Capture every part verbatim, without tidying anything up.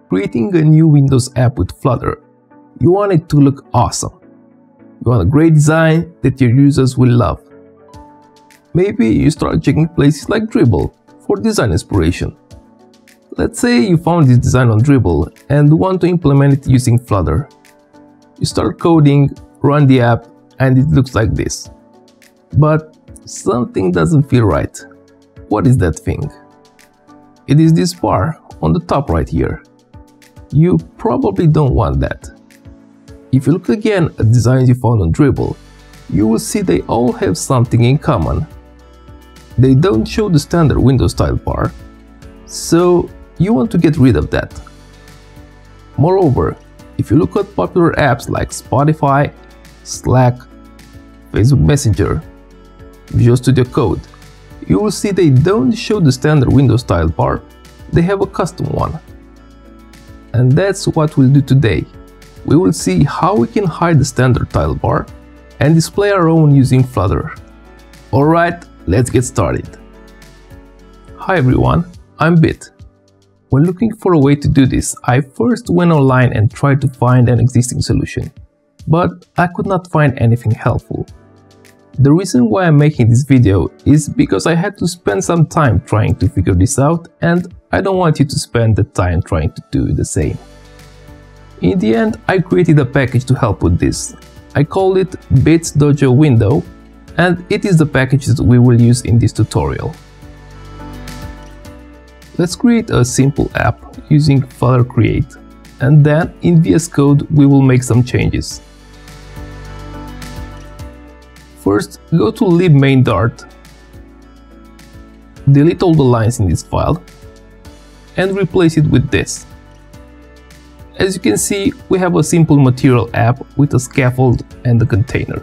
creating a new Windows app with Flutter, you want it to look awesome. You want a great design that your users will love. Maybe you start checking places like Dribbble for design inspiration. Let's say you found this design on Dribbble and want to implement it using Flutter. You start coding, run the app, and it looks like this. But something doesn't feel right. What is that thing? It is this bar on the top right here. You probably don't want that. If you look again at designs you found on Dribbble, you will see they all have something in common. They don't show the standard Windows style bar, so you want to get rid of that. Moreover, if you look at popular apps like Spotify, Slack, Facebook Messenger, Visual Studio Code, you will see they don't show the standard Windows style bar, they have a custom one. And that's what we'll do today. We will see how we can hide the standard tile bar and display our own using Flutter. Alright, let's get started. Hi everyone, I'm Bit. When looking for a way to do this, I first went online and tried to find an existing solution, but I could not find anything helpful. The reason why I'm making this video is because I had to spend some time trying to figure this out, and I don't want you to spend the time trying to do the same. In the end, I created a package to help with this. I called it Bit's Dojo Window, and it is the package that we will use in this tutorial. Let's create a simple app using Flutter Create, and then in V S Code we will make some changes. First, go to libmain.dart, delete all the lines in this file, and replace it with this. As you can see, we have a simple material app with a scaffold and a container.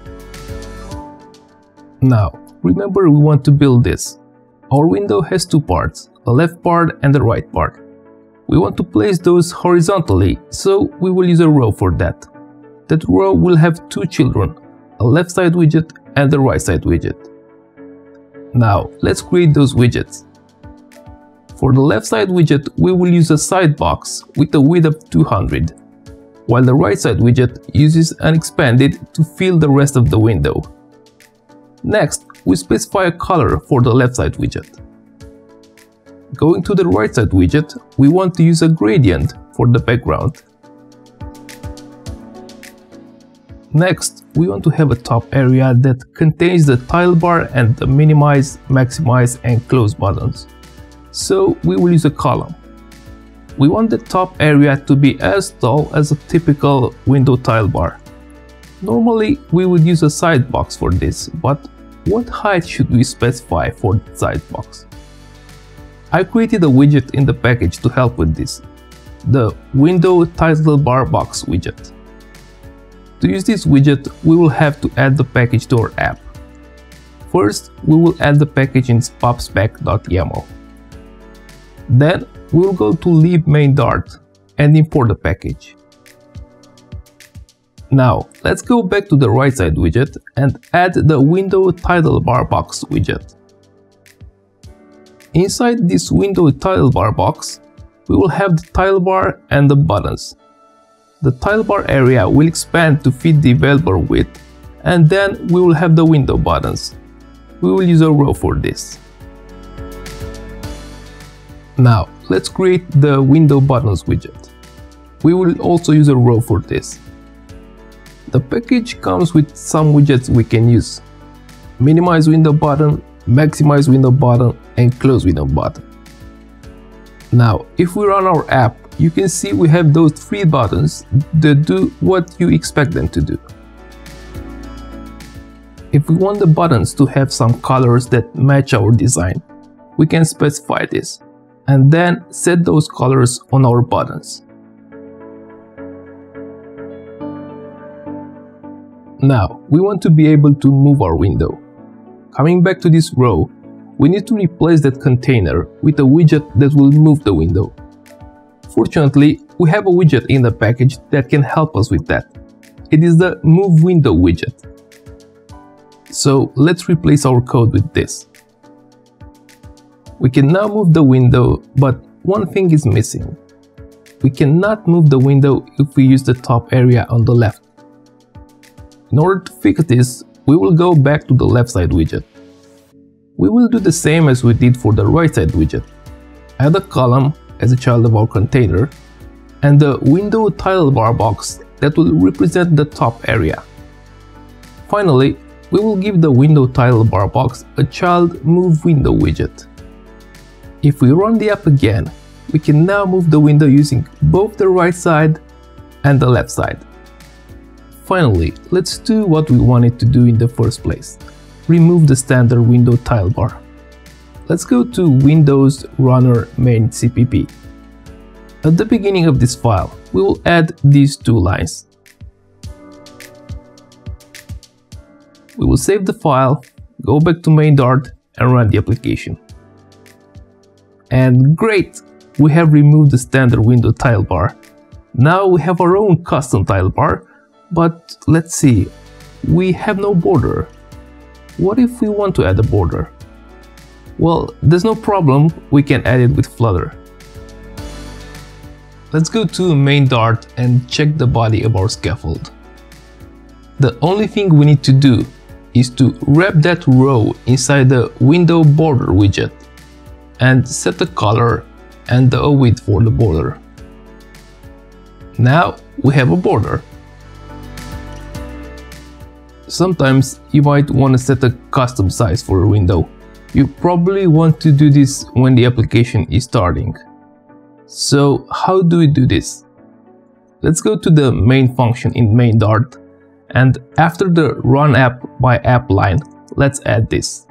Now, remember we want to build this. Our window has two parts, a left part and a right part. We want to place those horizontally, so we will use a row for that. That row will have two children, a left side widget and a right side widget. Now, let's create those widgets. For the left side widget, we will use a side box with a width of two hundred, while the right side widget uses an expanded to fill the rest of the window. Next, we specify a color for the left side widget. Going to the right side widget, we want to use a gradient for the background. Next, we want to have a top area that contains the tile bar and the minimize, maximize and close buttons. So we will use a column. We want the top area to be as tall as a typical window tile bar. Normally we would use a side box for this, but what height should we specify for the side box? I created a widget in the package to help with this, the window title bar box widget. To use this widget, we will have to add the package to our app. First, we will add the package in popspec.yaml. Then, we will go to libmain.dart and import the package. Now, let's go back to the right side widget and add the window title bar box widget. Inside this window title bar box, we will have the tile bar and the buttons. The tile bar area will expand to fit the available width, and then we will have the window buttons. We will use a row for this. Now, let's create the window buttons widget. We will also use a row for this. The package comes with some widgets we can use: minimize window button, maximize window button, and close window button. Now, if we run our app, you can see we have those three buttons that do what you expect them to do. If we want the buttons to have some colors that match our design, we can specify this, and then set those colors on our buttons. Now, we want to be able to move our window. Coming back to this row, we need to replace that container with a widget that will move the window. Fortunately, we have a widget in the package that can help us with that. It is the Move Window widget. So let's replace our code with this. We can now move the window, but one thing is missing. we cannot move the window if we use the top area on the left. In order to fix this, we will go back to the left side widget. We will do the same as we did for the right side widget. Add a column as a child of our container and the window title bar box that will represent the top area. Finally, we will give the window title bar box a child move window widget. If we run the app again, we can now move the window using both the right side and the left side. Finally, let's do what we wanted to do in the first place. Remove the standard window title bar. Let's go to Windows Runner Main C P P. At the beginning of this file, we will add these two lines. We will save the file, go back to main Dart and run the application. And great! We have removed the standard window title bar. Now we have our own custom title bar, but let's see, we have no border. What if we want to add a border? Well, there's no problem, we can add it with Flutter. Let's go to main Dart and check the body of our scaffold. The only thing we need to do is to wrap that row inside the window border widget and set the color and the width for the border. Now we have a border. Sometimes you might want to set a custom size for a window. You probably want to do this when the application is starting. So how do we do this? Let's go to the main function in main Dart, and after the run app by app line, let's add this.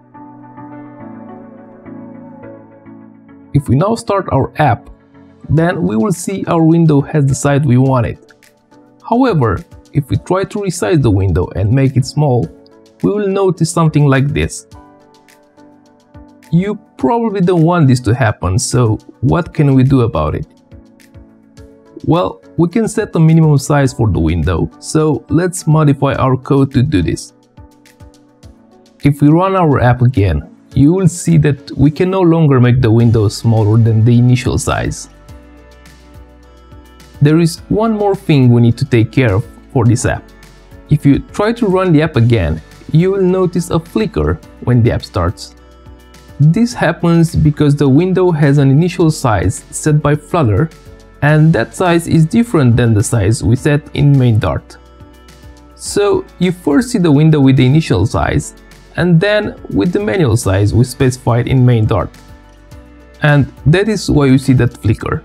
If we now start our app, then we will see our window has the size we want it. However, if we try to resize the window and make it small, we will notice something like this. You probably don't want this to happen, so what can we do about it? Well, we can set a minimum size for the window, so let's modify our code to do this. If we run our app again, you will see that we can no longer make the window smaller than the initial size. There is one more thing we need to take care of for this app. If you try to run the app again, you will notice a flicker when the app starts. This happens because the window has an initial size set by Flutter, and that size is different than the size we set in main Dart. So you first see the window with the initial size, and then with the manual size we specified in main Dart. And that is why you see that flicker.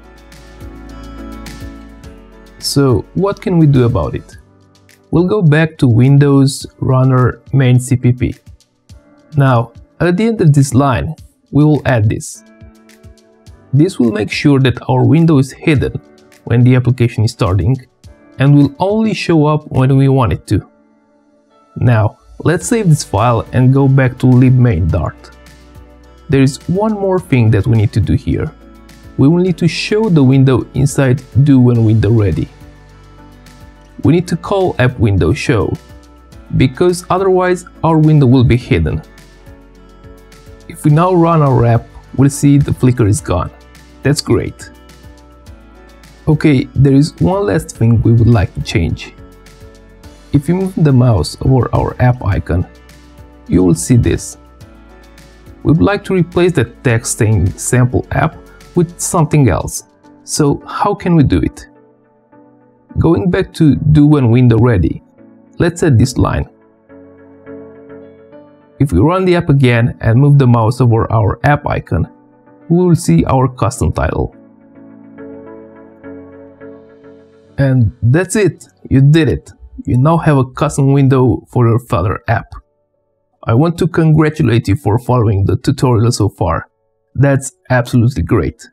So what can we do about it? We'll go back to Windows Runner Main C P P. Now, at the end of this line, we will add this. This will make sure that our window is hidden when the application is starting and will only show up when we want it to. Now, let's save this file and go back to libmain Dart. There is one more thing that we need to do here. We will need to show the window inside do when window ready. We need to call app window show, because otherwise our window will be hidden. If we now run our app, we'll see the flicker is gone. That's great. Okay, there is one last thing we would like to change. If you move the mouse over our app icon, you will see this. We would like to replace the text saying sample app with something else. So how can we do it? Going back to do when window ready, let's add this line. If we run the app again and move the mouse over our app icon, we will see our custom title. And that's it, you did it. You now have a custom window for your Flutter app. I want to congratulate you for following the tutorial so far. That's absolutely great.